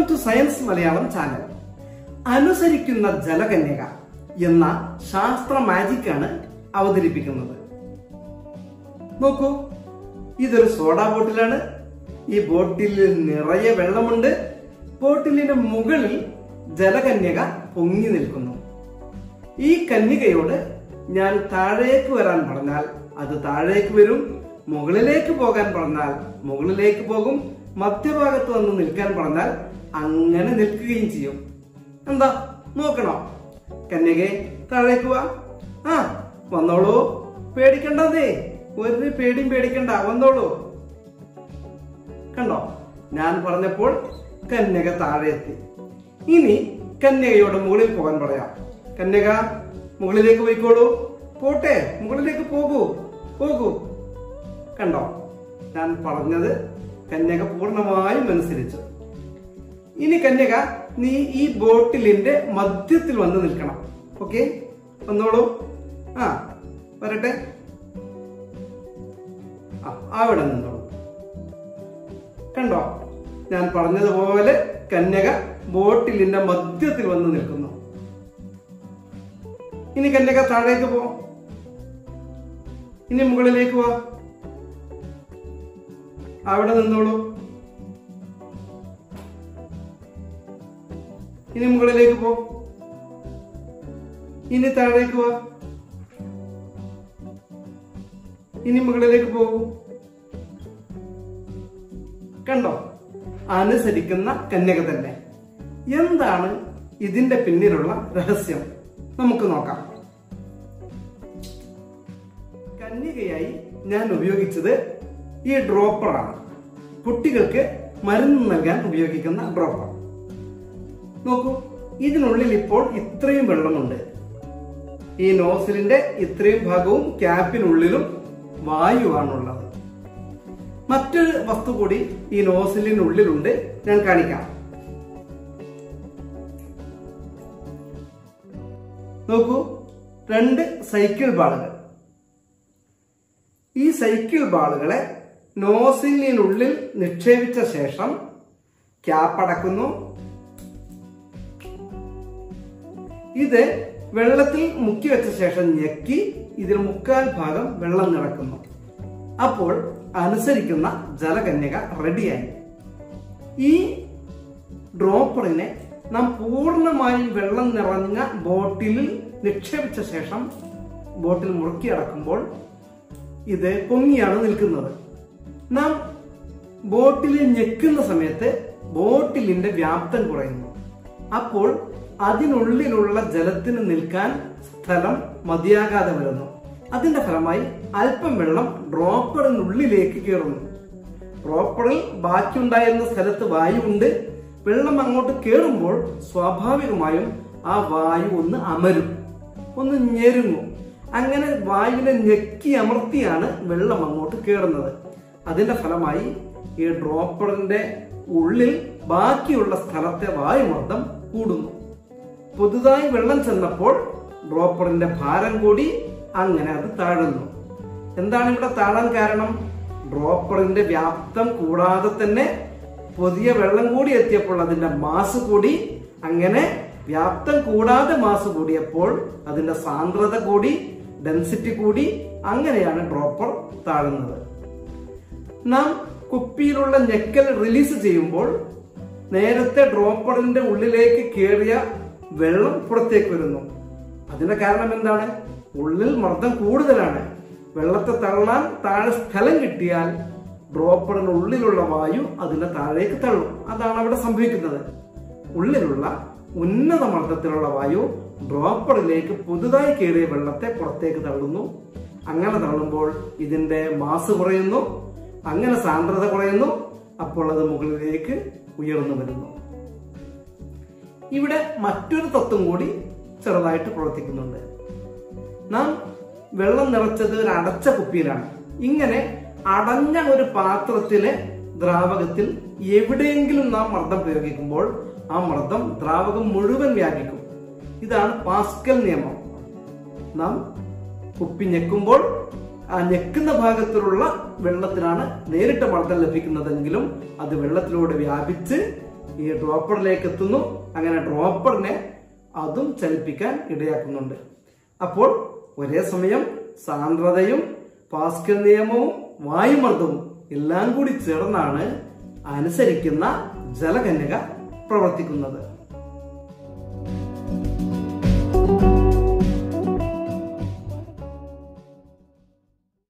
Two science Malayalam channel. അനുസരിക്കുന്ന ജലകന്യക എന്ന ശാസ്ത്ര മാജിക്കാണ് അവതരിപ്പിക്കുന്നത്. നോക്കൂ, ഇതൊരു സോഡ ബോട്ടിലാണ്. ഈ ബോട്ടിൽ നിറയെ വെള്ളമുണ്ട്. ബോട്ടിലിന് മുകളിൽ ജലകന്യക പൊങ്ങി നിൽക്കുന്നു. ഈ കന്യകയോട് ഞാൻ താഴേക്ക് വരാൻ പറഞ്ഞാൽ അത് താഴേക്ക് വരും, മുകളിലേക്ക് പോകാൻ പറഞ്ഞാൽ മുകളിലേക്ക് പോകും, മധ്യഭാഗത്ത് വന്ന് നിൽക്കാൻ പറഞ്ഞാൽ അങ്ങനെ നിൽക്കുകയും ചെയ്യും. എന്താ നോക്കണോ? കന്യകെ താഴേക്ക് വാ. ആ വന്നോളൂ, പേടിക്കണ്ടേ, ഒരു പേടിയും പേടിക്കണ്ട, വന്നോളൂ. കണ്ടോ, ഞാൻ പറഞ്ഞപ്പോൾ കന്യക താഴെ എത്തി. ഇനി കന്യകയോട് മുകളിൽ പോകാൻ പറയാം. കന്യക മുകളിലേക്ക് പോയിക്കോളൂ. പോട്ടെ, മുകളിലേക്ക് പോകൂ, പോകൂ. കണ്ടോ, ഞാൻ പറഞ്ഞത് കന്യക പൂർണ്ണമായും അനുസരിച്ചു. ഇനി കന്യക, നീ ഈ ബോട്ടിലിന്റെ മധ്യത്തിൽ വന്ന് നിൽക്കണം. ഓക്കെ, വന്നോളൂ. ആ വരട്ടെ, അവിടെ നിന്നോളൂ. കണ്ടോ, ഞാൻ പറഞ്ഞതുപോലെ കന്യക ബോട്ടിലിന്റെ മധ്യത്തിൽ വന്ന് നിൽക്കുന്നു. ഇനി കന്യക താഴേക്ക് പോ. ഇനി മുകളിലേക്ക് പോ. അവിടെ നിന്നോളൂ. ഇനി മുകളിലേക്ക് പോ. ഇനി താഴേക്ക് പോ. ഇനി മുകളിലേക്ക് പോകൂ. കണ്ടോ, അനുസരിക്കുന്ന കന്യക തന്നെ. എന്താണ് ഇതിന്റെ പിന്നിലുള്ള രഹസ്യം? നമുക്ക് നോക്കാം. കന്യകയായി ഞാൻ ഉപയോഗിച്ചത് ഈ ഡ്രോപ്പറാണ്. കുട്ടികൾക്ക് മരുന്ന് നൽകാൻ ഉപയോഗിക്കുന്ന ഡ്രോപ്പർ. നോക്കൂ, ഇതിനുള്ളിൽ ഇപ്പോൾ ഇത്രയും വെള്ളമുണ്ട്. ഈ നോസിലിന്റെ ഇത്രയും ഭാഗവും ക്യാപ്പിനുള്ളിലും വായുവാണുള്ളത്. മറ്റൊരു വസ്തു കൂടി ഈ നോസിലിനുള്ളിലുണ്ട്, ഞാൻ കാണിക്കാം. നോക്കൂ, 2 സൈക്കിൾ ബാളുകൾ. ഈ സൈക്കിൾ ബാളുകളെ നോസിലിനുള്ളിൽ നിക്ഷേപിച്ച ശേഷം ക്യാപ്പ് അടക്കുന്നു. ഇത് വെള്ളത്തിൽ മുക്കി വെച്ച ശേഷം ഞെക്കി ഇതിൽ 1/4 ഭാഗം വെള്ളം നിറക്കുന്നു. അപ്പോൾ അനുസരിക്കുന്ന ജലകന്യക റെഡിയായി. ഈ ഡ്രോപ്പറിനെ നാം പൂർണ്ണമായും വെള്ളം നിറഞ്ഞ ബോട്ടിലിൽ നിക്ഷേപിച്ച ശേഷം ബോട്ടിൽ മുറുക്കി അടക്കുമ്പോൾ ഇത് പൊങ്ങിയാണ് നിൽക്കുന്നത്. നാം ബോട്ടിലിൽ ഞെക്കുന്ന സമയത്ത് ബോട്ടിലിന്റെ വ്യാപ്തം കുറയുന്നു. അപ്പോൾ അതിനുള്ളിലുള്ള ജലത്തിന് നിൽക്കാൻ സ്ഥലം മതിയാകാതെ വരുന്നു. അതിന്റെ ഫലമായി അല്പം വെള്ളം ഡ്രോപ്പറിനുള്ളിലേക്ക് കയറുന്നു. ഡ്രോപ്പറിൽ ബാക്കിയുണ്ടായിരുന്ന സ്ഥലത്ത് വായു ഉണ്ട്. വെള്ളം അങ്ങോട്ട് കയറുമ്പോൾ സ്വാഭാവികമായും ആ വായു ഒന്ന് അമരും, ഒന്ന് ഞെരുങ്ങും. അങ്ങനെ വായുവിനെ ഞെക്കി അമർത്തിയാണ് വെള്ളം അങ്ങോട്ട് കയറുന്നത്. അതിന്റെ ഫലമായി ഈ ഡ്രോപ്പറിന്റെ ഉള്ളിൽ ബാക്കിയുള്ള സ്ഥലത്തെ വായുമർദ്ദം കൂടുന്നു. പുതുതായി വെള്ളം ചെന്നപ്പോൾ ഡ്രോപ്പറിന്റെ ഭാരം കൂടി, അങ്ങനെ അത് താഴുന്നു. എന്താണ് ഇവിടെ താഴാൻ കാരണം? ഡ്രോപ്പറിന്റെ വ്യാപ്തം കൂടാതെ തന്നെ പുതിയ വെള്ളം കൂടി എത്തിയപ്പോൾ അതിന്റെ മാസ് കൂടി. അങ്ങനെ വ്യാപ്തം കൂടാതെ മാസ് കൂടിയപ്പോൾ അതിന്റെ സാന്ദ്രത കൂടി, ഡെൻസിറ്റി കൂടി. അങ്ങനെയാണ് ഡ്രോപ്പർ താഴുന്നത്. നാം കുപ്പിയിലുള്ള ഞെക്കൽ റിലീസ് ചെയ്യുമ്പോൾ നേരത്തെ ഡ്രോപ്പറിന്റെ ഉള്ളിലേക്ക് കയറിയ വെള്ളം പുറത്തേക്ക് വരുന്നു. അതിന്റെ കാരണം എന്താണ്? ഉള്ളിൽ മർദ്ദം കൂടുതലാണ്. വെള്ളത്തെ തള്ളാൻ താഴെ സ്ഥലം കിട്ടിയാൽ ഡ്രോപ്പറിന് ഉള്ളിലുള്ള വായു അതിന്റെ താഴേക്ക് തള്ളും. അതാണ് അവിടെ സംഭവിക്കുന്നത്. ഉള്ളിലുള്ള ഉന്നത മർദ്ദത്തിലുള്ള വായു ഡ്രോപ്പറിലേക്ക് പുതുതായി കയറിയ വെള്ളത്തെ പുറത്തേക്ക് തള്ളുന്നു. അങ്ങനെ തള്ളുമ്പോൾ ഇതിന്റെ മാസ് കുറയുന്നു, അങ്ങനെ സാന്ദ്രത കുറയുന്നു. അപ്പോൾ അത് മുകളിലേക്ക് ഉയർന്നു വരുന്നു. ഇവിടെ മറ്റൊരു തത്വം കൂടി ചെറുതായിട്ട് പ്രവർത്തിക്കുന്നുണ്ട്. നാം വെള്ളം നിറച്ചത് ഒരു അടച്ച കുപ്പിയിലാണ്. ഇങ്ങനെ അടഞ്ഞ ഒരു പാത്രത്തിലെ ദ്രാവകത്തിൽ എവിടെയെങ്കിലും നാം മർദ്ദം പ്രയോഗിക്കുമ്പോൾ ആ മർദ്ദം ദ്രാവകം മുഴുവൻ വ്യാപിക്കും. ഇതാണ് പാസ്കൽ നിയമം. നാം കുപ്പി ഞെക്കുമ്പോൾ ആ ഞെക്കുന്ന ഭാഗത്തിലുള്ള വെള്ളത്തിനാണ് നേരിട്ട് മർദ്ദം ലഭിക്കുന്നതെങ്കിലും അത് വെള്ളത്തിലൂടെ വ്യാപിച്ച് ഈ ഡ്രോപ്പറിലേക്ക് എത്തുന്നു. അങ്ങനെ ഡ്രോപ്പറിനെ അതും ചലിപ്പിക്കാൻ ഇടയാക്കുന്നുണ്ട്. അപ്പോൾ ഒരേ സമയം സാന്ദ്രതയും പാസ്കൽ നിയമവും വായുമർദ്ദവും എല്ലാം കൂടി ചേർന്നാണ് അനുസരിക്കുന്ന ജലകന്യക പ്രവർത്തിക്കുന്നത്.